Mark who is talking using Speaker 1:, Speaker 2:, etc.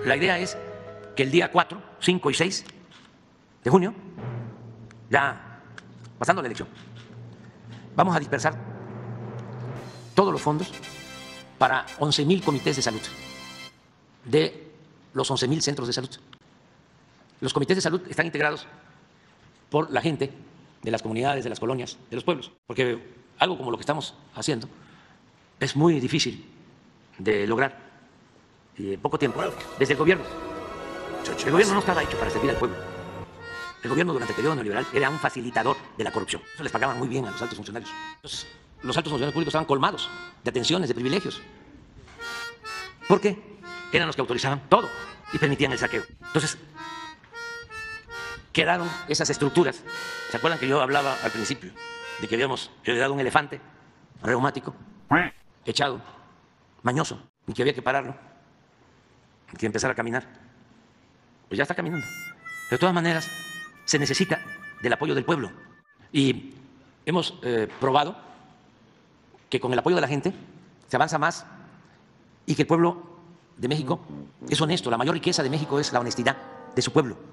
Speaker 1: La idea es que el día 4, 5 y 6 de junio, ya pasando la elección, vamos a dispersar todos los fondos para 11.000 comités de salud de los 11.000 centros de salud. Los comités de salud están integrados por la gente de las comunidades, de las colonias, de los pueblos, porque algo como lo que estamos haciendo es muy difícil de lograr y en poco tiempo desde el gobierno. El gobierno no estaba hecho para servir al pueblo. El gobierno durante el periodo neoliberal era un facilitador de la corrupción. Eso les pagaban muy bien a los altos funcionarios. Entonces, los altos funcionarios públicos estaban colmados de atenciones, de privilegios. ¿Por qué? Eran los que autorizaban todo y permitían el saqueo. Entonces, quedaron esas estructuras. ¿Se acuerdan que yo hablaba al principio de que habíamos heredado un elefante reumático, echado, mañoso, y que había que pararlo, y que empezara a caminar? Pues ya está caminando. Pero de todas maneras, se necesita del apoyo del pueblo. Y hemos probado que con el apoyo de la gente se avanza más y que el pueblo de México es honesto. La mayor riqueza de México es la honestidad de su pueblo.